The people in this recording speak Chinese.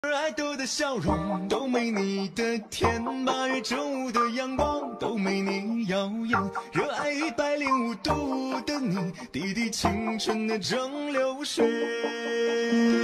爱豆的笑容都没你的甜，8月正午的阳光都没你耀眼，热爱105度的你，滴滴青春的蒸馏水。